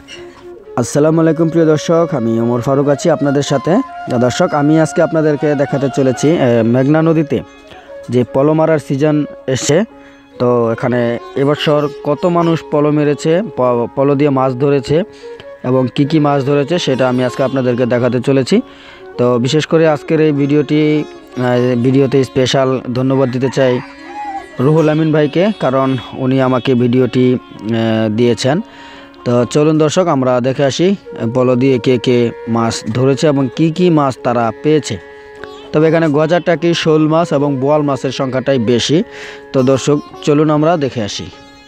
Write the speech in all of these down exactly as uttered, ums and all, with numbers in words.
আসসালামু আলাইকুম প্রিয় দর্শক, আমি ওমর ফারুক আছি আপনাদের সাথে। দর্শক, আমি আজকে আপনাদেরকে দেখাতে চলেছি মেঘনা নদীতে যে পলো মারার সিজন এসে। তো এখানে এবছর কত মানুষ পলো মেরেছে, পলো দিয়ে মাছ ধরেছে এবং কি কি মাছ ধরেছে সেটা আমি আজকে আপনাদেরকে দেখাতে চলেছি। তো বিশেষ করে আজকের এই ভিডিওটি ভিডিওতে স্পেশাল ধন্যবাদ দিতে চাই রুহুল আমিন ভাইকে, কারণ উনি আমাকে ভিডিওটি দিয়েছেন। তো চলুন দর্শক, আমরা দেখে আসি পলো দিয়ে কে কে মাছ ধরেছে এবং কি কি মাছ তারা পেয়েছে। তবে এখানে গজার টাকি, শোল মাছ এবং বোয়াল মাছের সংখ্যাটাই বেশি। তো দর্শক চলুন আমরা দেখে আসি।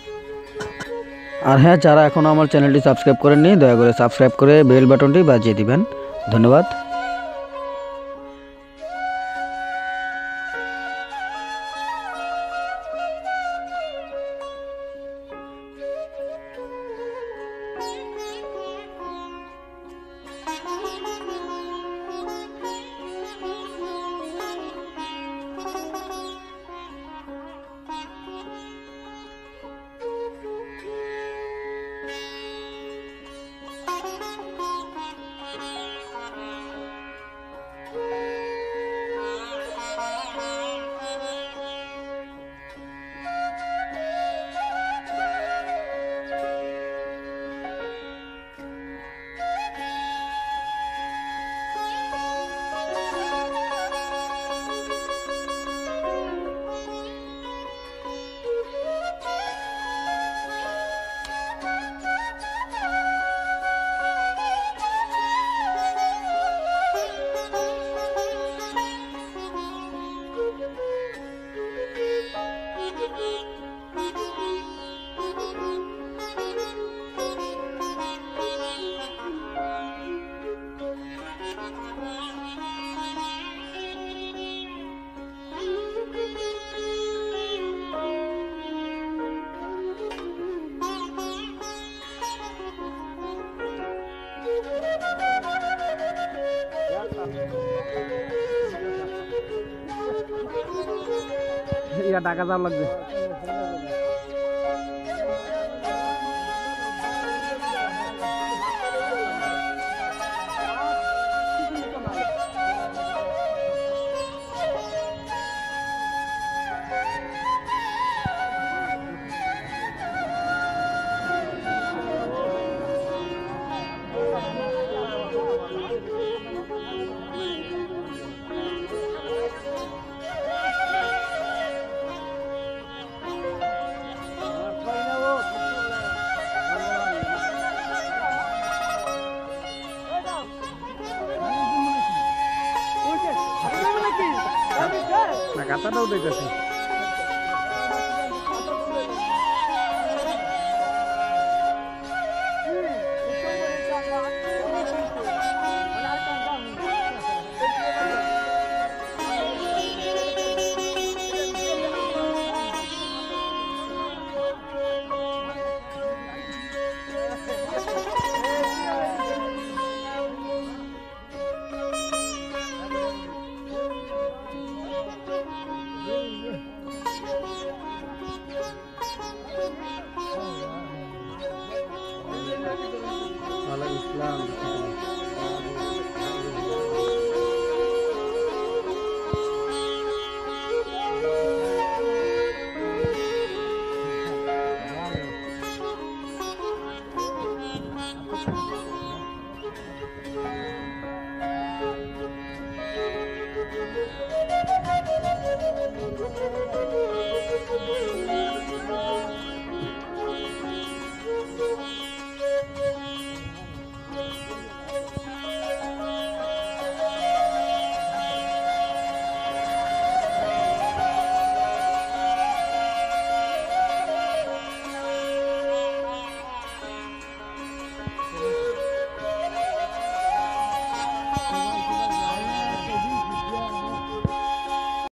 আর হ্যাঁ, যারা এখনও আমার চ্যানেলটি সাবস্ক্রাইব করেননি, দয়া করে সাবস্ক্রাইব করে বেল বাটনটি বাজিয়ে দিবেন। ধন্যবাদ। ইয়া টাকা যা লাগবে। কাঁটাটাও দেখেছি।